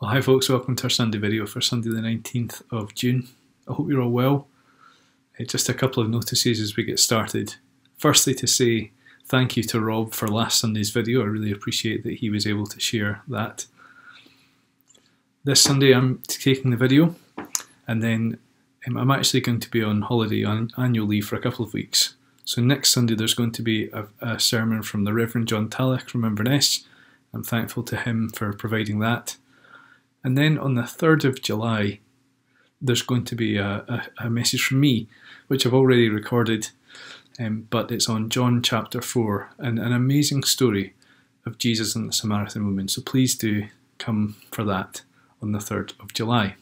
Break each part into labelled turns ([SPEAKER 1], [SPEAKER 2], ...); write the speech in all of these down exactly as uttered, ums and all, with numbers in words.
[SPEAKER 1] Well, hi folks, welcome to our Sunday video for Sunday the nineteenth of June. I hope you're all well. Uh, just a couple of notices as we get started. Firstly, to say thank you to Rob for last Sunday's video. I really appreciate that he was able to share that. This Sunday I'm taking the video, and then um, I'm actually going to be on holiday, on annual leave for a couple of weeks. So next Sunday there's going to be a, a sermon from the Reverend John Talloch from Inverness. I'm thankful to him for providing that. And then on the third of July, there's going to be a, a, a message from me, which I've already recorded, um, but it's on John chapter four, and an amazing story of Jesus and the Samaritan woman. So please do come for that on the third of July.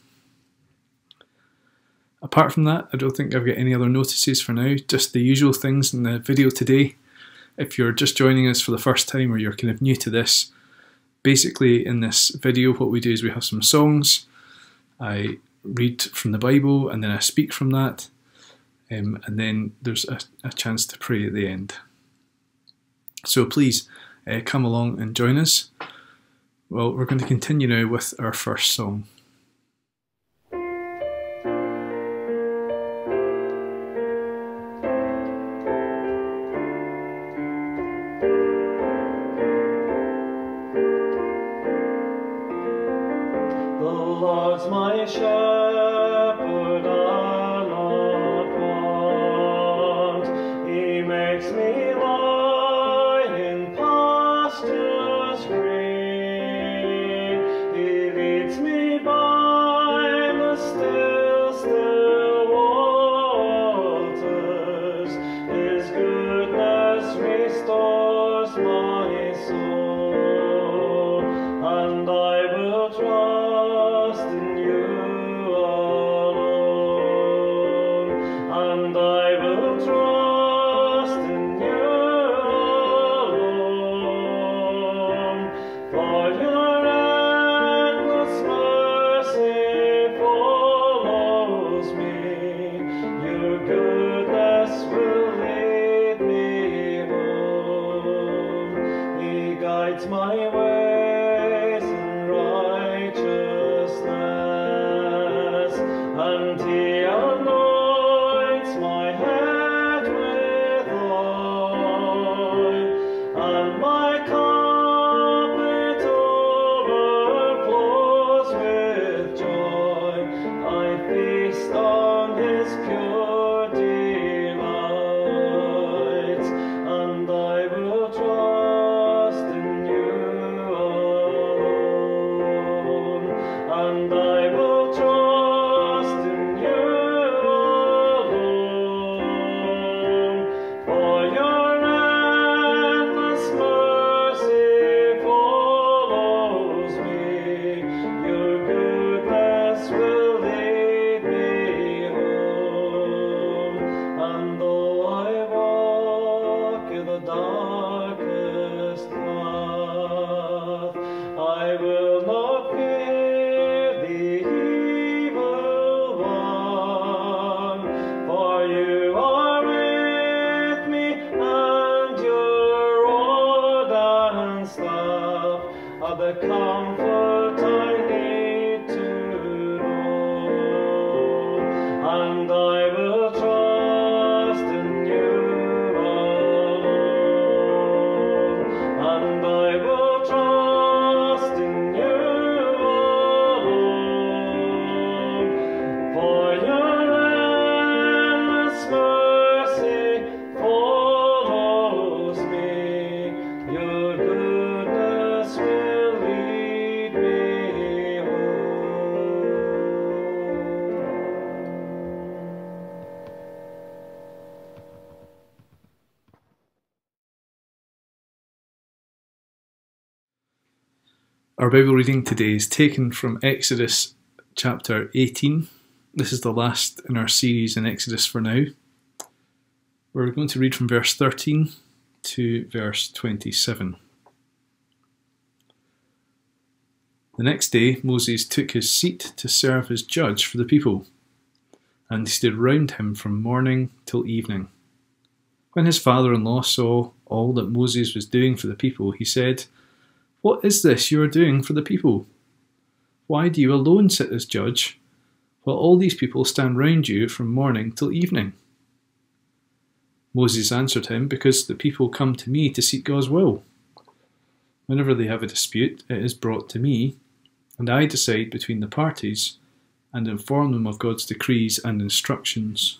[SPEAKER 1] Apart from that, I don't think I've got any other notices for now, just the usual things in the video today. If you're just joining us for the first time or you're kind of new to this, basically in this video what we do is we have some songs, I read from the Bible and then I speak from that, um, and then there's a, a chance to pray at the end. So please uh, come along and join us. Well, we're going to continue now with our first song.
[SPEAKER 2] Lord's my shepherd, I'll not want. He makes me lie in pastures green. He leads me by the still, still waters. His goodness restores my soul, and I will trust in you alone, and I will trust in you alone. For your endless mercy follows me, your goodness will lead me home. He guides my ways in righteousness, and he anoints my head with oil, and my cup it overflows with joy. I feast on his pure delights, and I will trust in you alone, and I will trust in you alone. For your endless mercy follows me, your goodness will lead me home. And though I walk in the darkest path, I will not fear the evil one, for you are with me, and your rod and staff are the comfort I need to know, and I will trust in you alone, and I will trust in you alone. For your endless mercy follows me, your goodness will lead me home.
[SPEAKER 1] Our Bible reading today is taken from Exodus chapter eighteen. This is the last in our series in Exodus for now. We're going to read from verse thirteen to verse twenty-seven. The next day Moses took his seat to serve as judge for the people, and he stood round him from morning till evening. When his father-in-law saw all that Moses was doing for the people, he said, "What is this you are doing for the people? Why do you alone sit as judge, while all these people stand round you from morning till evening?" Moses answered him, "Because the people come to me to seek God's will. Whenever they have a dispute, it is brought to me, and I decide between the parties and inform them of God's decrees and instructions."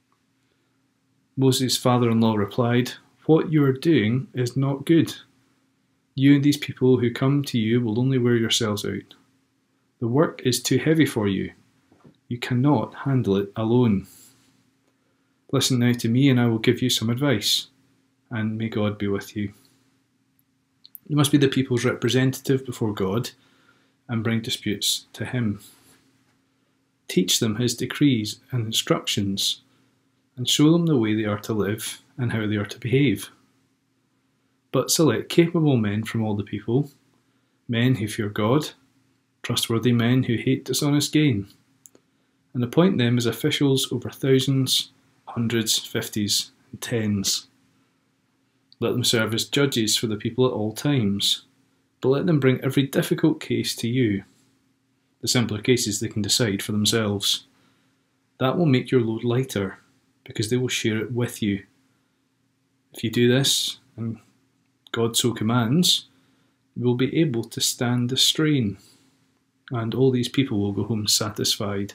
[SPEAKER 1] Moses' father-in-law replied, "What you are doing is not good. You and these people who come to you will only wear yourselves out. The work is too heavy for you. You cannot handle it alone. Listen now to me, and I will give you some advice, and may God be with you. You must be the people's representative before God and bring disputes to him. Teach them his decrees and instructions, and show them the way they are to live and how they are to behave. But select capable men from all the people, men who fear God, trustworthy men who hate dishonest gain, and appoint them as officials over thousands, hundreds, fifties, and tens. Let them serve as judges for the people at all times, but let them bring every difficult case to you. The simpler cases they can decide for themselves. That will make your load lighter, because they will share it with you. If you do this, and God so commands, you will be able to stand the strain, and all these people will go home satisfied."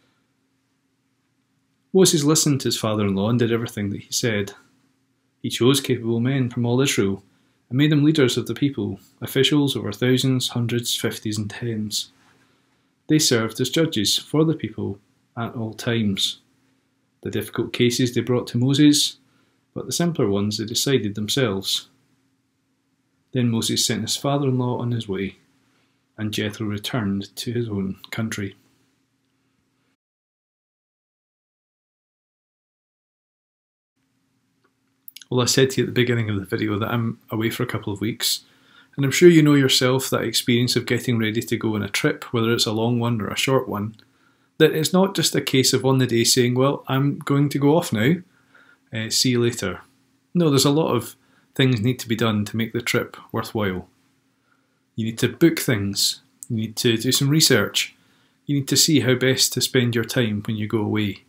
[SPEAKER 1] Moses listened to his father-in-law and did everything that he said. He chose capable men from all Israel and made them leaders of the people, officials over thousands, hundreds, fifties, and tens. They served as judges for the people at all times. The difficult cases they brought to Moses, but the simpler ones they decided themselves. Then Moses sent his father-in-law on his way, and Jethro returned to his own country. Well, I said to you at the beginning of the video that I'm away for a couple of weeks, and I'm sure you know yourself that experience of getting ready to go on a trip, whether it's a long one or a short one, that it's not just a case of on the day saying, well, I'm going to go off now, uh, see you later. No, there's a lot of things need to be done to make the trip worthwhile. You need to book things, you need to do some research, you need to see how best to spend your time when you go away.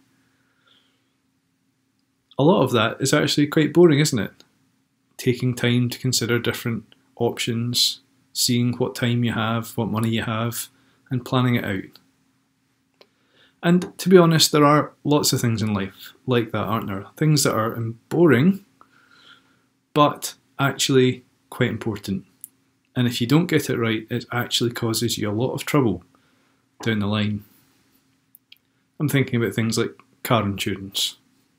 [SPEAKER 1] A lot of that is actually quite boring, isn't it? Taking time to consider different options, seeing what time you have, what money you have, and planning it out. And to be honest, there are lots of things in life like that, aren't there? Things that are boring, but actually quite important. And if you don't get it right, it actually causes you a lot of trouble down the line. I'm thinking about things like car insurance.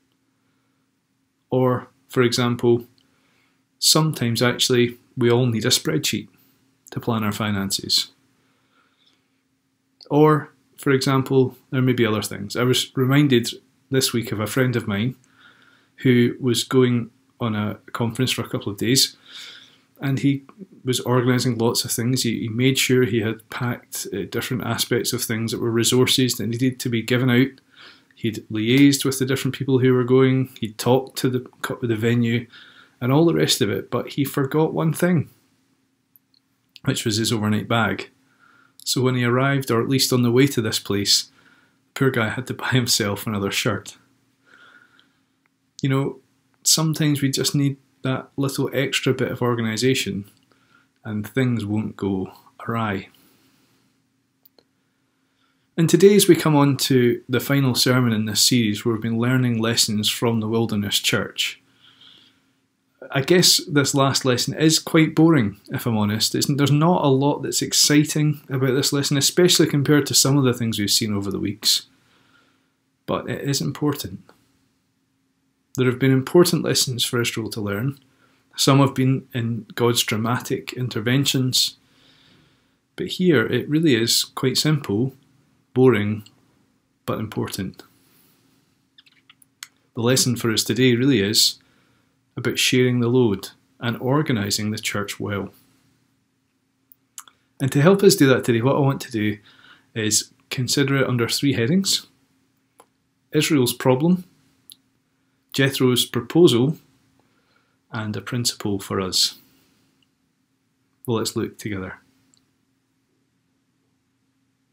[SPEAKER 1] Or, for example, sometimes actually we all need a spreadsheet to plan our finances. Or, for example, there may be other things. I was reminded this week of a friend of mine who was going on a conference for a couple of days, and he was organising lots of things. He, he made sure he had packed uh, different aspects of things that were resources that needed to be given out. He'd liaised with the different people who were going, he'd talked to the, with the venue, and all the rest of it, but he forgot one thing, which was his overnight bag. So when he arrived, or at least on the way to this place, the poor guy had to buy himself another shirt. You know, sometimes we just need that little extra bit of organisation, and things won't go awry. And today, as we come on to the final sermon in this series, where we've been learning lessons from the Wilderness Church, I guess this last lesson is quite boring, if I'm honest. It's, there's not a lot that's exciting about this lesson, especially compared to some of the things we've seen over the weeks. But it is important. There have been important lessons for Israel to learn. Some have been in God's dramatic interventions. But here, it really is quite simple, boring, but important. The lesson for us today really is about sharing the load and organising the church well. And to help us do that today, what I want to do is consider it under three headings: Israel's problem, Jethro's proposal, and a principle for us. Well, let's look together.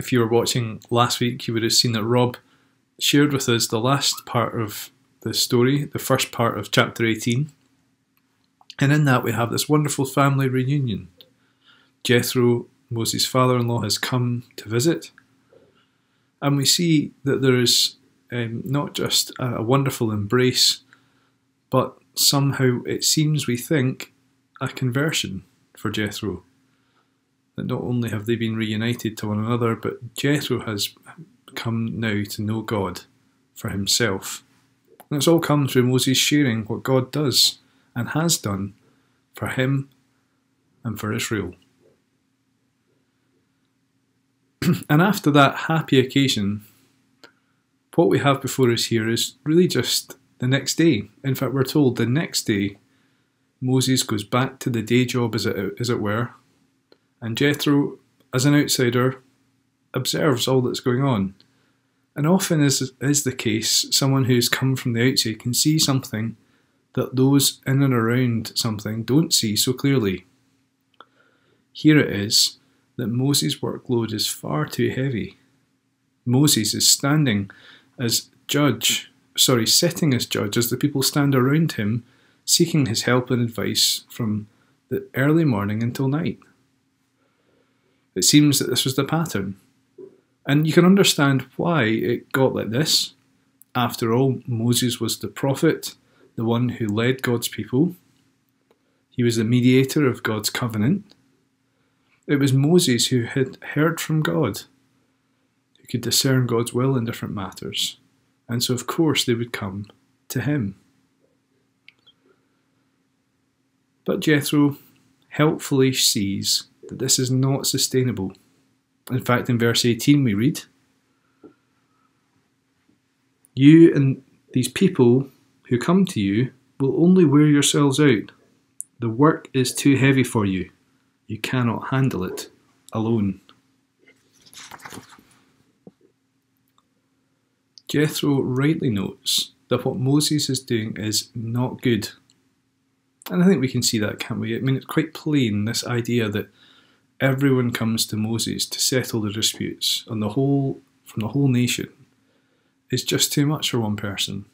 [SPEAKER 1] if you were watching last week, you would have seen that Rob shared with us the last part of the story, the first part of chapter eighteen. And in that we have this wonderful family reunion. Jethro, Moses' father-in-law, has come to visit. And we see that there is um, not just a, a wonderful embrace, but somehow it seems, we think, a conversion for Jethro. That not only have they been reunited to one another, but Jethro has come now to know God for himself. And it's all come through Moses sharing what God does and has done for him and for Israel. And after that happy occasion, what we have before us here is really just the next day. In fact, we're told the next day Moses goes back to the day job, as it, as it were, and Jethro, as an outsider, observes all that's going on. And often, as is the case, someone who's come from the outside can see something that those in and around something don't see so clearly. Here it is that Moses' workload is far too heavy. Moses is standing as judge, sorry, sitting as judge as the people stand around him, seeking his help and advice from the early morning until night. It seems that this was the pattern. And you can understand why it got like this. After all, Moses was the prophet, the one who led God's people. He was the mediator of God's covenant. It was Moses who had heard from God, who could discern God's will in different matters. And so, of course, they would come to him. But Jethro helpfully sees that this is not sustainable. In fact, in verse eighteen we read, "You and these people who come to you will only wear yourselves out. The work is too heavy for you. You cannot handle it alone." Jethro rightly notes that what Moses is doing is not good. And I think we can see that, can't we? I mean, it's quite plain, this idea that everyone comes to Moses to settle the disputes on the whole, from the whole nation, is just too much for one person.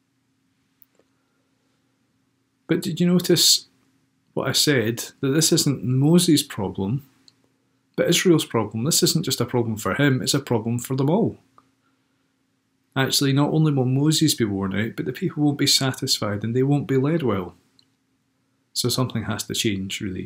[SPEAKER 1] But did you notice what I said? That this isn't Moses' problem, but Israel's problem. This isn't just a problem for him, it's a problem for them all. Actually, not only will Moses be worn out, but the people won't be satisfied and they won't be led well. So something has to change, really.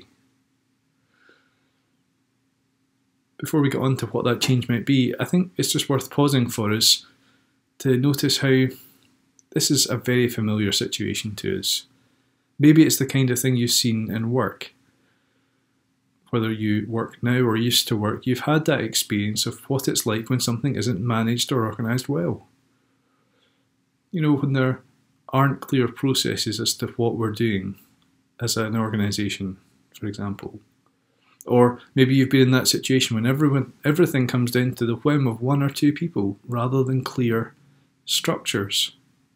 [SPEAKER 1] Before we get on to what that change might be, I think it's just worth pausing for us to notice how this is a very familiar situation to us. Maybe it's the kind of thing you've seen in work. Whether you work now or used to work, you've had that experience of what it's like when something isn't managed or organised well. You know, when there aren't clear processes as to what we're doing as an organisation, for example. Or maybe you've been in that situation when everyone, everything comes down to the whim of one or two people rather than clear structures.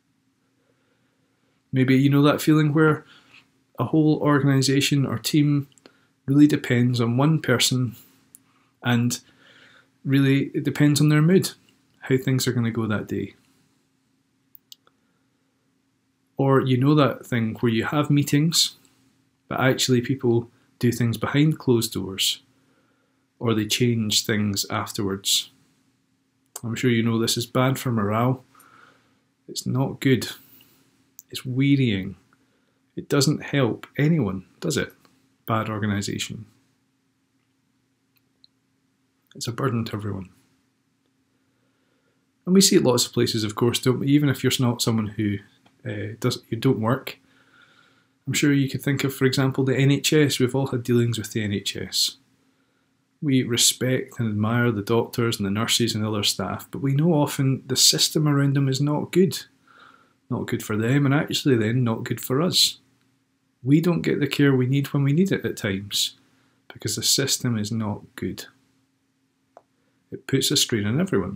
[SPEAKER 1] Maybe you know that feeling where a whole organisation or team really depends on one person and really it depends on their mood, how things are going to go that day. Or you know that thing where you have meetings, but actually people do things behind closed doors, or they change things afterwards. I'm sure you know this is bad for morale. It's not good. It's wearying. It doesn't help anyone, does it? Bad organisation. It's a burden to everyone. And we see it lots of places, of course, don't we? Even if you're not someone who uh, does, you don't work. I'm sure you could think of, for example, the N H S. We've all had dealings with the N H S. We respect and admire the doctors and the nurses and other staff, but we know often the system around them is not good. Not good for them, and actually then not good for us. We don't get the care we need when we need it at times, because the system is not good. It puts a strain on everyone.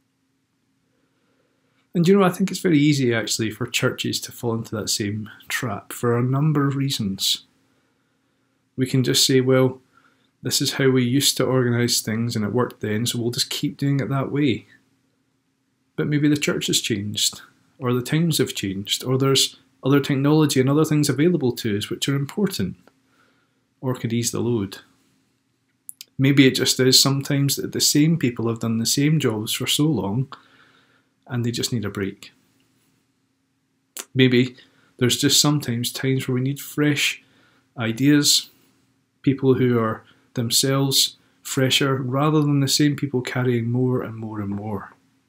[SPEAKER 1] And you know, I think it's very easy actually for churches to fall into that same trap for a number of reasons. We can just say, well, This is how we used to organise things and it worked then, so we'll just keep doing it that way. But maybe the church has changed, or the times have changed, or there's other technology and other things available to us which are important, or could ease the load. Maybe it just is sometimes that the same people have done the same jobs for so long and they just need a break. Maybe there's just sometimes times where we need fresh ideas, people who are themselves fresher, rather than the same people carrying more and more and more.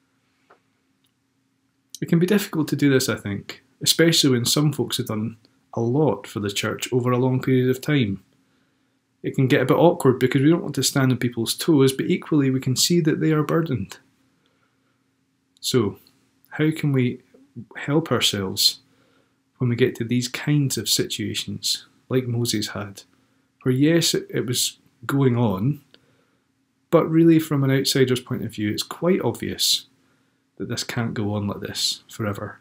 [SPEAKER 1] It can be difficult to do this, I think, especially when some folks have done a lot for the church over a long period of time. It can get a bit awkward because we don't want to stand on people's toes, but equally we can see that they are burdened. So, how can we help ourselves when we get to these kinds of situations, like Moses had, where yes, it, it was going on, but really from an outsider's point of view, it's quite obvious that this can't go on like this forever.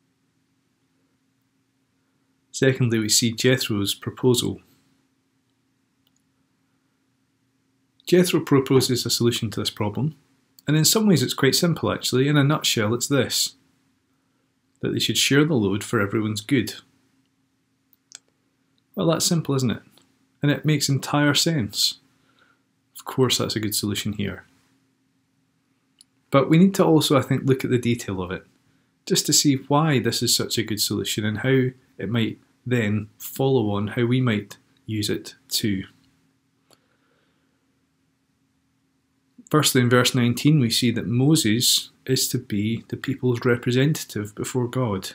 [SPEAKER 1] Secondly, we see Jethro's proposal. Jethro proposes a solution to this problem, and in some ways it's quite simple actually. In a nutshell, it's this: that they should share the load for everyone's good. Well, that's simple, isn't it? And it makes entire sense. Of course, that's a good solution here. But we need to also, I think, look at the detail of it, just to see why this is such a good solution and how it might then follow on how we might use it too. Firstly, in verse nineteen, we see that Moses is to be the people's representative before God.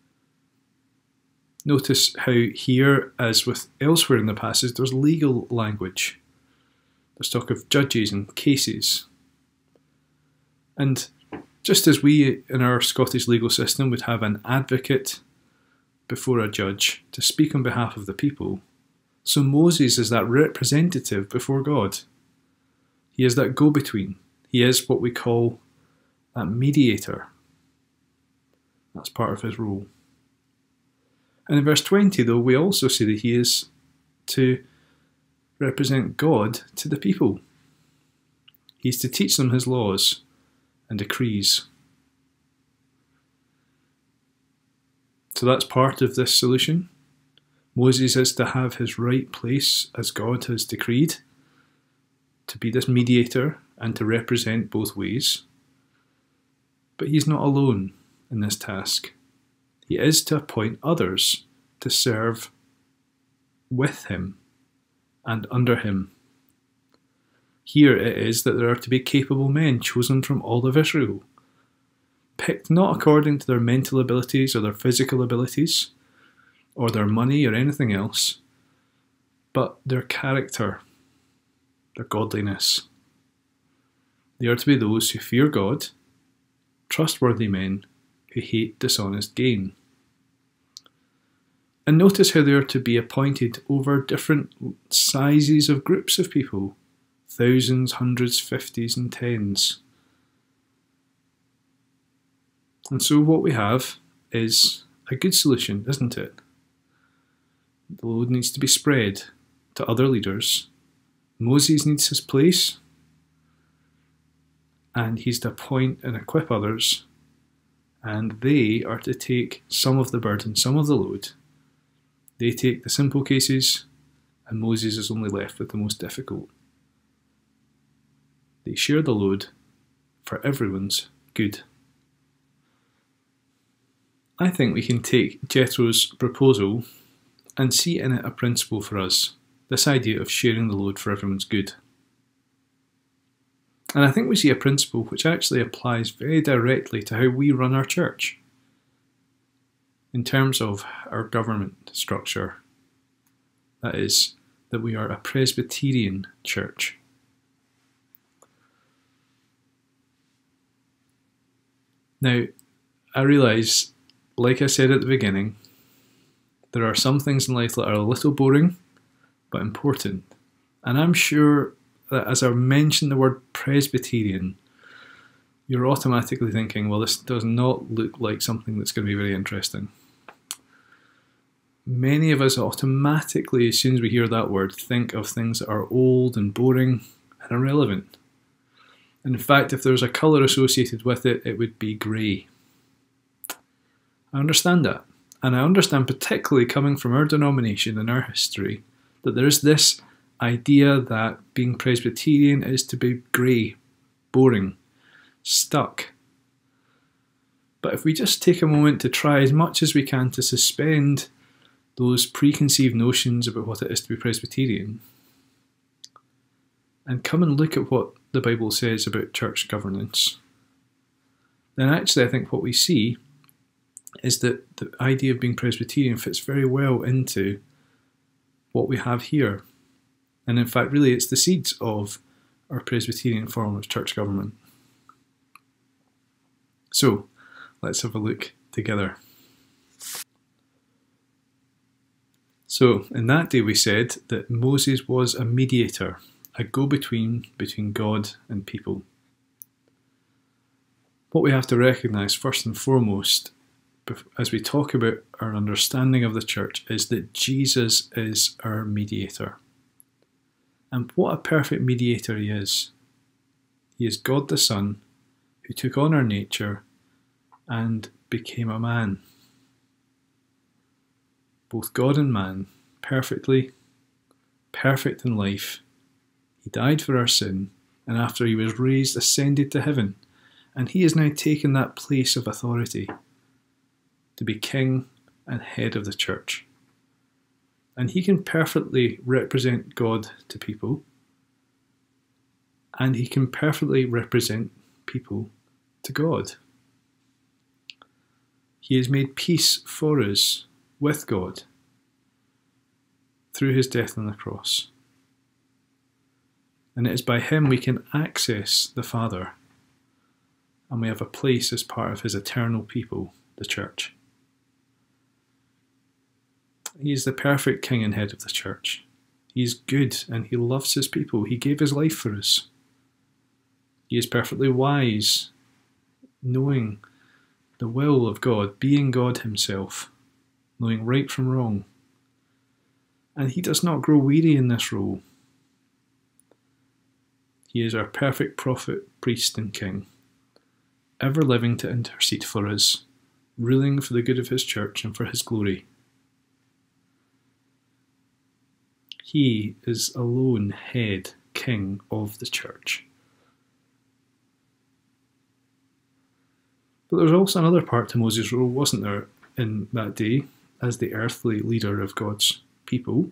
[SPEAKER 1] Notice how here, as with elsewhere in the passage, there's legal language. There's talk of judges and cases. And just as we in our Scottish legal system would have an advocate before a judge to speak on behalf of the people, so Moses is that representative before God. He is that go-between. He is what we call that mediator. That's part of his role. And in verse twenty, though, we also see that he is to represent God to the people. He's to teach them his laws and decrees. So that's part of this solution. Moses is to have his right place as God has decreed, to be this mediator and to represent both ways. But he's not alone in this task. He is to appoint others to serve with him and under him. Here it is that there are to be capable men chosen from all of Israel, picked not according to their mental abilities or their physical abilities or their money or anything else, but their character, their godliness. They are to be those who fear God, trustworthy men who hate dishonest gain. And notice how they are to be appointed over different sizes of groups of people, thousands, hundreds, fifties and tens. And so what we have is a good solution, isn't it? The load needs to be spread to other leaders. Moses needs his place, and he's to appoint and equip others, and they are to take some of the burden, some of the load. They take the simple cases, and Moses is only left with the most difficult. They share the load for everyone's good. I think we can take Jethro's proposal and see in it a principle for us, this idea of sharing the load for everyone's good. And I think we see a principle which actually applies very directly to how we run our church in terms of our government structure. That is, that we are a Presbyterian church. Now, I realise, like I said at the beginning, there are some things in life that are a little boring, but important. And I'm sure that as I mention the word Presbyterian, you're automatically thinking, well, this does not look like something that's going to be very interesting. many of us automatically, as soon as we hear that word, think of things that are old and boring and irrelevant. And in fact, if there's a colour associated with it, it would be grey. I understand that. And I understand, particularly coming from our denomination and our history, that there is this idea that being Presbyterian is to be grey, boring, stuck. But if we just take a moment to try as much as we can to suspend those preconceived notions about what it is to be Presbyterian, and come and look at what the Bible says about church governance, then actually I think what we see is that the idea of being Presbyterian fits very well into what we have here. And in fact, really, it's the seeds of our Presbyterian form of church government. So, let's have a look together. So, in that day we said that Moses was a mediator, a go-between between God and people. What we have to recognise first and foremost, as we talk about our understanding of the church, is that Jesus is our mediator. And what a perfect mediator he is. He is God the Son, who took on our nature and became a man. Both God and man, perfectly, perfect in life. He died for our sin, and after he was raised, ascended to heaven, and he has now taken that place of authority to be king and head of the church. And he can perfectly represent God to people, and he can perfectly represent people to God. He has made peace for us with God through his death on the cross. And it is by him we can access the Father, and we have a place as part of his eternal people, the church. He is the perfect king and head of the church. He is good and he loves his people. He gave his life for us. He is perfectly wise, knowing the will of God, being God himself, knowing right from wrong. And he does not grow weary in this role. He is our perfect prophet, priest and king, ever living to intercede for us, ruling for the good of his church and for his glory. He is alone head, king of the church. But there's also another part to Moses' role, wasn't there, in that day, as the earthly leader of God's people,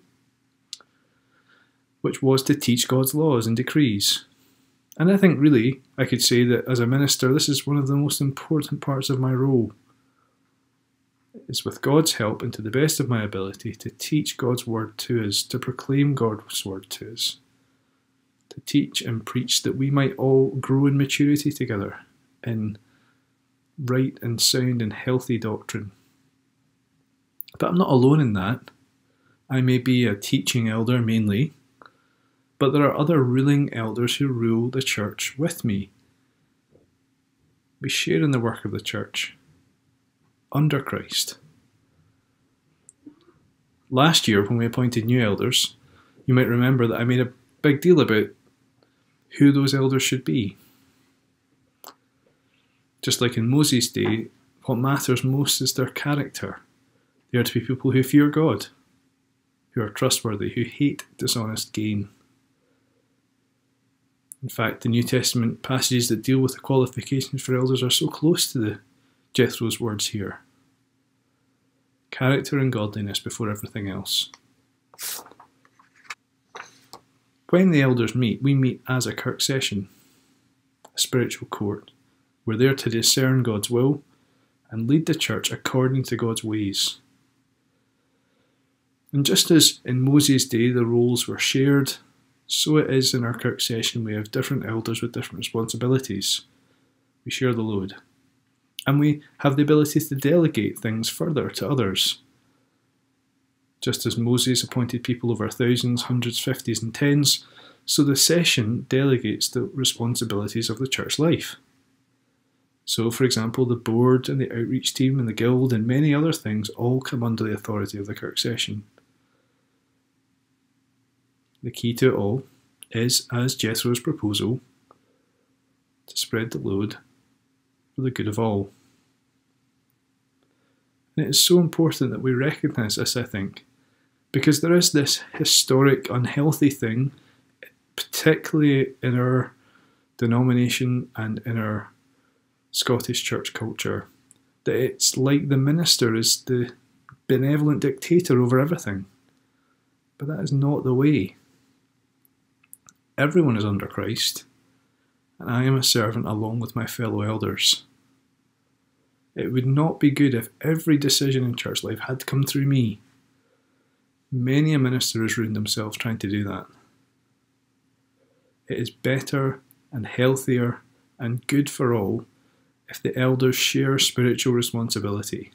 [SPEAKER 1] which was to teach God's laws and decrees. And I think really I could say that as a minister, this is one of the most important parts of my role. It's with God's help and to the best of my ability to teach God's word to us, to proclaim God's word to us, to teach and preach that we might all grow in maturity together in right and sound and healthy doctrine. But I'm not alone in that. I may be a teaching elder mainly, but there are other ruling elders who rule the church with me. We share in the work of the church under Christ. Last year, when we appointed new elders, you might remember that I made a big deal about who those elders should be. Just like in Moses' day, what matters most is their character. They are to be people who fear God, who are trustworthy, who hate dishonest gain. In fact, the New Testament passages that deal with the qualifications for elders are so close to the Jethro's words here. Character and godliness before everything else. When the elders meet, we meet as a Kirk session, a spiritual court. We're there to discern God's will and lead the church according to God's ways. And just as in Moses' day the roles were shared, so it is in our Kirk session. We have different elders with different responsibilities. We share the load. And we have the ability to delegate things further to others. Just as Moses appointed people over thousands, hundreds, fifties and tens, so the session delegates the responsibilities of the church life. So, for example, the board and the outreach team and the guild and many other things all come under the authority of the Kirk session. The key to it all is, as Jethro's proposal, to spread the load for the good of all. And it is so important that we recognise this, I think, because there is this historic unhealthy thing, particularly in our denomination and in our Scottish church culture, that it's like the minister is the benevolent dictator over everything. But that is not the way. Everyone is under Christ, and I am a servant along with my fellow elders. It would not be good if every decision in church life had to come through me. Many a minister has ruined himself trying to do that. It is better and healthier and good for all if the elders share spiritual responsibility.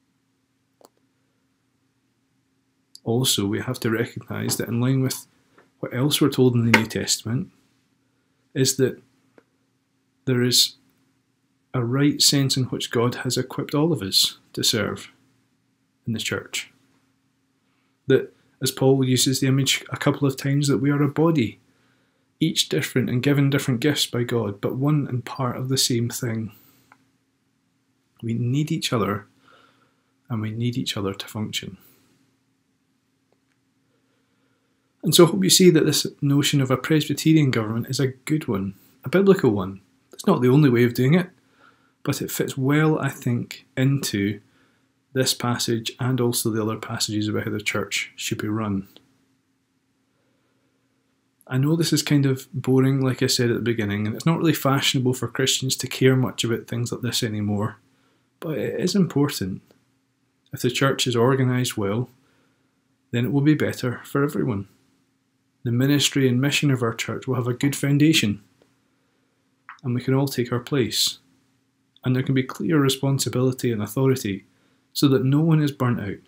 [SPEAKER 1] Also, we have to recognise that in line with what else we're told in the New Testament is that there is a right sense in which God has equipped all of us to serve in the church. That, as Paul uses the image a couple of times, that we are a body, each different and given different gifts by God, but one and part of the same thing. We need each other, and we need each other to function. And so I hope you see that this notion of a Presbyterian government is a good one, a biblical one. It's not the only way of doing it, but it fits well, I think, into this passage and also the other passages about how the church should be run. I know this is kind of boring, like I said at the beginning, and it's not really fashionable for Christians to care much about things like this anymore, but it is important. If the church is organised well, then it will be better for everyone. The ministry and mission of our church will have a good foundation, and we can all take our place. And there can be clear responsibility and authority so that no one is burnt out.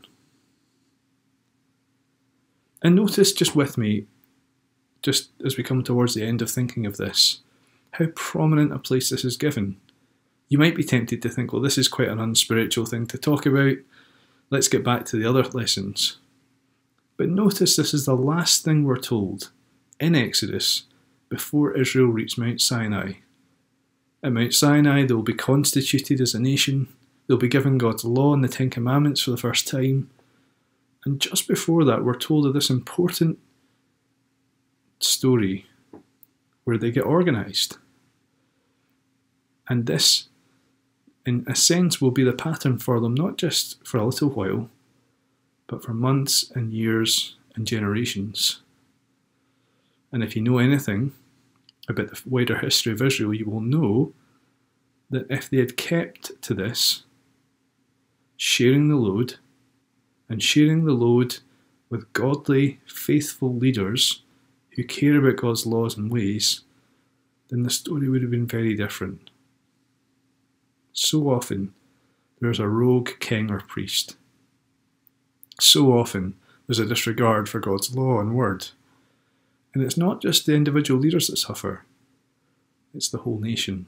[SPEAKER 1] And notice just with me, just as we come towards the end of thinking of this, how prominent a place this is given. You might be tempted to think, well, this is quite an unspiritual thing to talk about. Let's get back to the other lessons. But notice this is the last thing we're told in Exodus before Israel reached Mount Sinai. At Mount Sinai, they will be constituted as a nation. They'll be given God's law and the Ten Commandments for the first time. And just before that, we're told of this important story where they get organised. And this, in a sense, will be the pattern for them, not just for a little while, but for months and years and generations. And if you know anything about the wider history of Israel, you will know that if they had kept to this, sharing the load, and sharing the load with godly, faithful leaders who care about God's laws and ways, then the story would have been very different. So often, there's a rogue king or priest. So often, there's a disregard for God's law and word. And it's not just the individual leaders that suffer, it's the whole nation.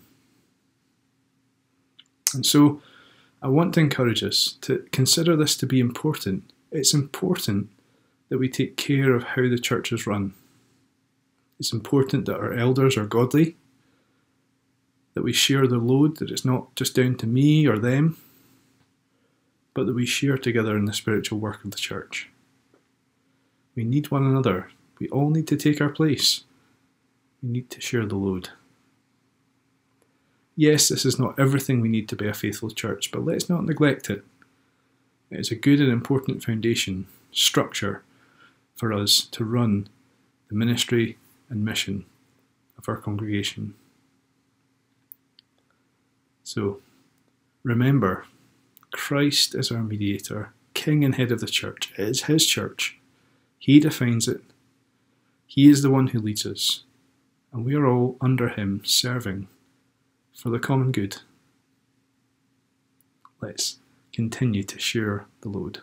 [SPEAKER 1] And so, I want to encourage us to consider this to be important. It's important that we take care of how the church is run. It's important that our elders are godly, that we share the load, that it's not just down to me or them, but that we share together in the spiritual work of the church. We need one another. We all need to take our place. We need to share the load. Yes, this is not everything we need to be a faithful church, but let's not neglect it. It is a good and important foundation, structure, for us to run the ministry and mission of our congregation. So, remember, Christ is our mediator, King and head of the church. It is his church. He defines it. He is the one who leads us, and we are all under him serving for the common good. Let's continue to share the load.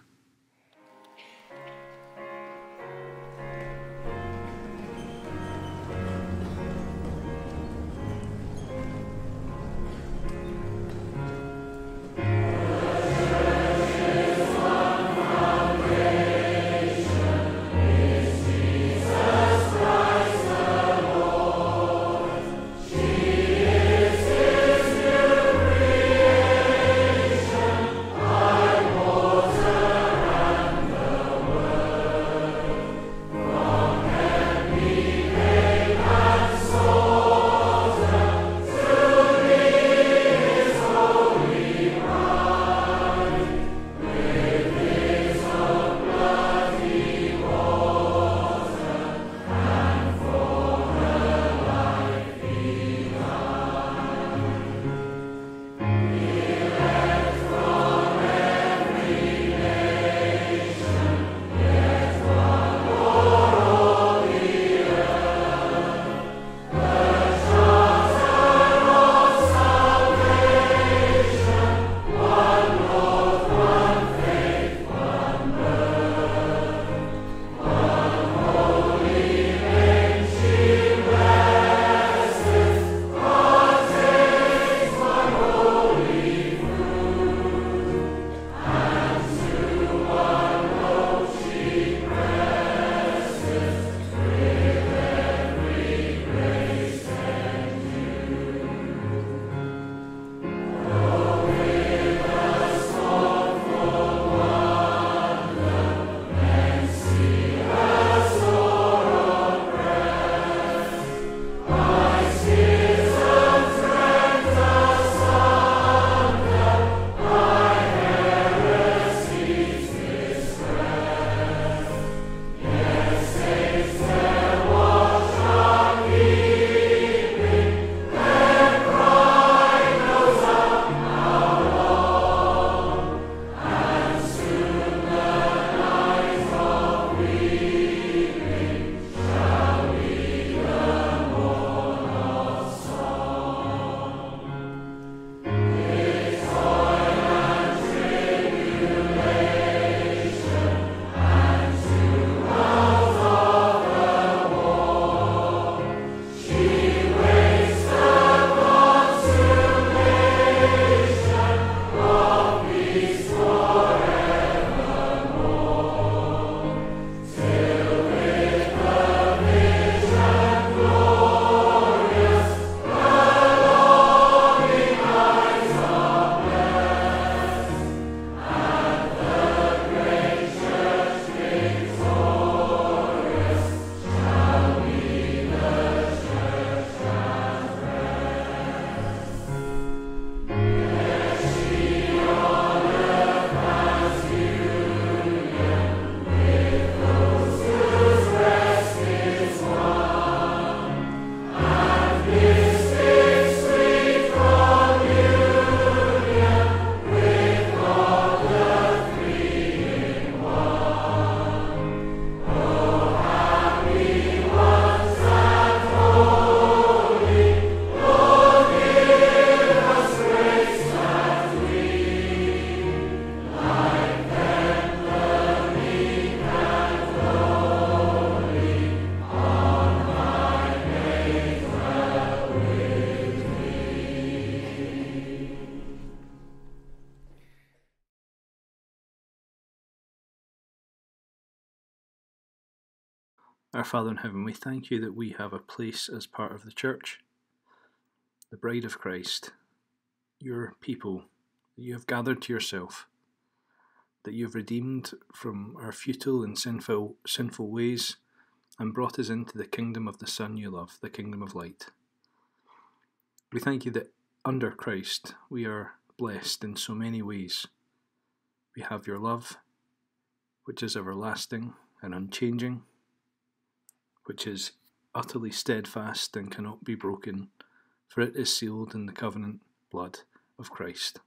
[SPEAKER 1] Our Father in heaven, we thank you that we have a place as part of the church, the bride of Christ, your people, that you have gathered to yourself, that you have redeemed from our futile and sinful, sinful ways and brought us into the kingdom of the Son you love, the kingdom of light. We thank you that under Christ we are blessed in so many ways. We have your love, which is everlasting and unchanging, which is utterly steadfast and cannot be broken, for it is sealed in the covenant blood of Christ.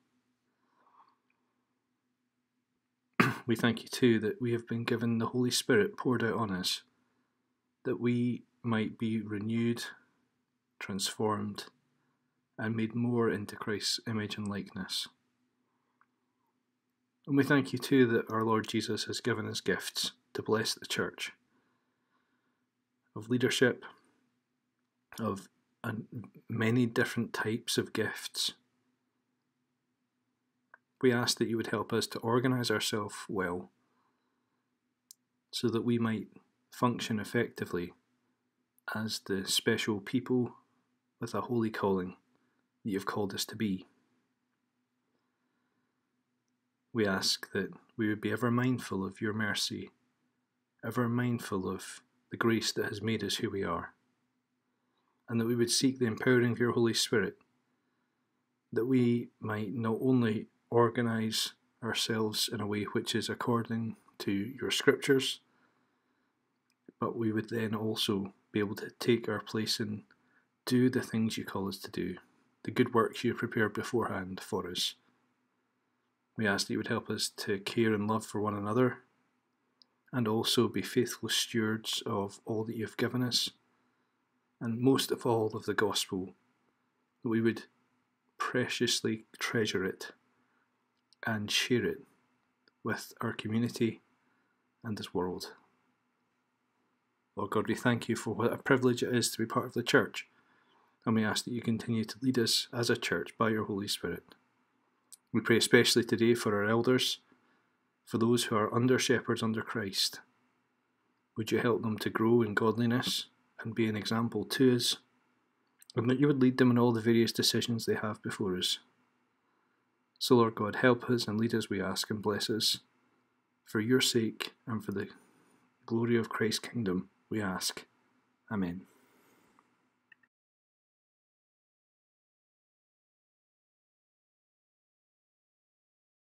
[SPEAKER 1] We thank you too that we have been given the Holy Spirit poured out on us, that we might be renewed, transformed, and made more into Christ's image and likeness. And we thank you too that our Lord Jesus has given us gifts to bless the church, of leadership, of uh, many different types of gifts. We ask that you would help us to organise ourselves well, so that we might function effectively as the special people with a holy calling that you've called us to be. We ask that we would be ever mindful of your mercy, ever mindful of the grace that has made us who we are, and that we would seek the empowering of your Holy Spirit, that we might not only organise ourselves in a way which is according to your scriptures, but we would then also be able to take our place and do the things you call us to do, the good works you prepared beforehand for us. We ask that you would help us to care and love for one another, and also be faithful stewards of all that you've given us, and most of all of the gospel, that we would preciously treasure it and share it with our community and this world. Lord God, we thank you for what a privilege it is to be part of the church, and we ask that you continue to lead us as a church by your Holy Spirit. We pray especially today for our elders, for those who are under shepherds under Christ. Would you help them to grow in godliness and be an example to us, and that you would lead them in all the various decisions they have before us. So Lord God, help us and lead us, we ask, and bless us. For your sake and for the glory of Christ's kingdom, we ask. Amen.